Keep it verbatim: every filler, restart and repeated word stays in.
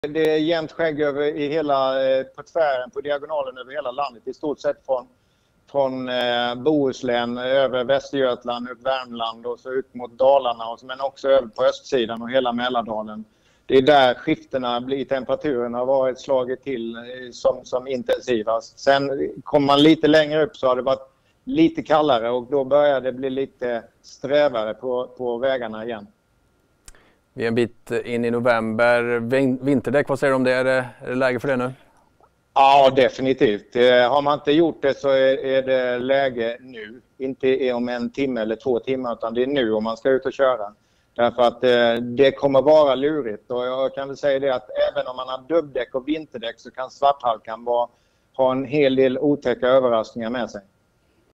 Det är jämnt skägg över i hela, eh, på tvären, på diagonalen över hela landet. I stort sett från, från eh, Bohuslän över Västergötland, upp Värmland och så ut mot Dalarna. Och, men också över på östsidan och hela Mälardalen. Det är där skiftena i temperaturen har varit slagit till eh, som, som intensivast. Sen kommer man lite längre upp så har det varit lite kallare och då börjar det bli lite strävare på, på vägarna igen. Vi är en bit in i november. Vinterdäck, vad säger du om det? Är det, är det läge för det nu? Ja, definitivt. Har man inte gjort det så är, är det läge nu. Inte om en timme eller två timmar utan det är nu om man ska ut och köra. Därför att eh, det kommer vara lurigt. Och jag kan väl säga det att även om man har dubbdäck och vinterdäck så kan svarthalkan vara, ha en hel del otäcka överraskningar med sig.